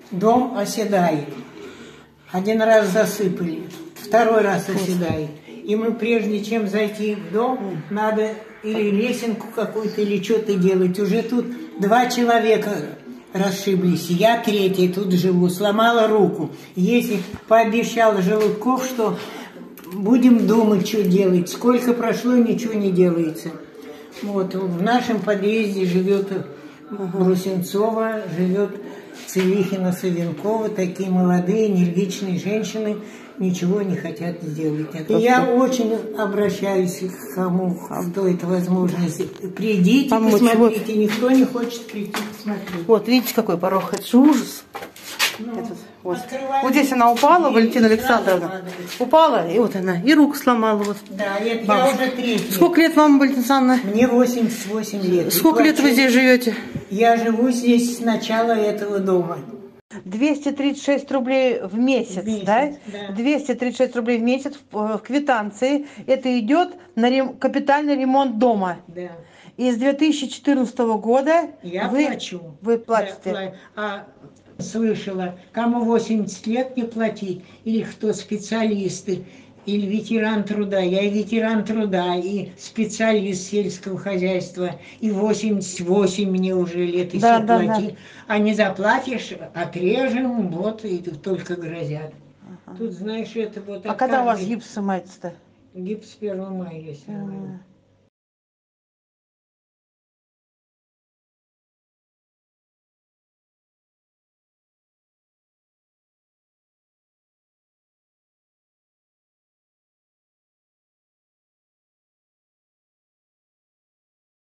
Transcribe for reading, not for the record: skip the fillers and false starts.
дом оседает. Один раз засыпали, второй раз оседает. И мы, прежде чем зайти в дом, надо или лесенку какую-то, или что-то делать. Уже тут 2 человека расшиблись. Я третий тут живу, сломала руку. Если пообещала Желудков, что будем думать, что делать. Сколько прошло, ничего не делается. Вот в нашем подъезде живет Брусенцова, живет Целихина, Савенкова, такие молодые, энергичные женщины, ничего не хотят сделать. И я очень обращаюсь к кому, кто это возможность. Придите, посмотрите, вот. Никто не хочет прийти посмотреть. Вот, видите, какой порог, это же ужас. Вот здесь она упала, Валентина Александровна. Упала, и вот она, и руку сломала. Вот. Да, это я уже 3. Сколько лет вам, Валентина Александровна? Мне 88 лет. Сколько лет вы здесь живете? Я живу здесь с начала этого дома. 236 рублей в месяц, да? 236 рублей в месяц в квитанции. Это идет на капитальный ремонт дома. Да. И с 2014 года вы платите. Слышала, кому 80 лет не платить, или кто специалисты, или ветеран труда. Я и ветеран труда, и специалист сельского хозяйства, и 88 мне уже лет, и все платить. А не заплатишь, отрежем, вот, и только грозят. Тут, знаешь, это вот... А когда у вас гипс снимается-то? Гипс 1 мая, если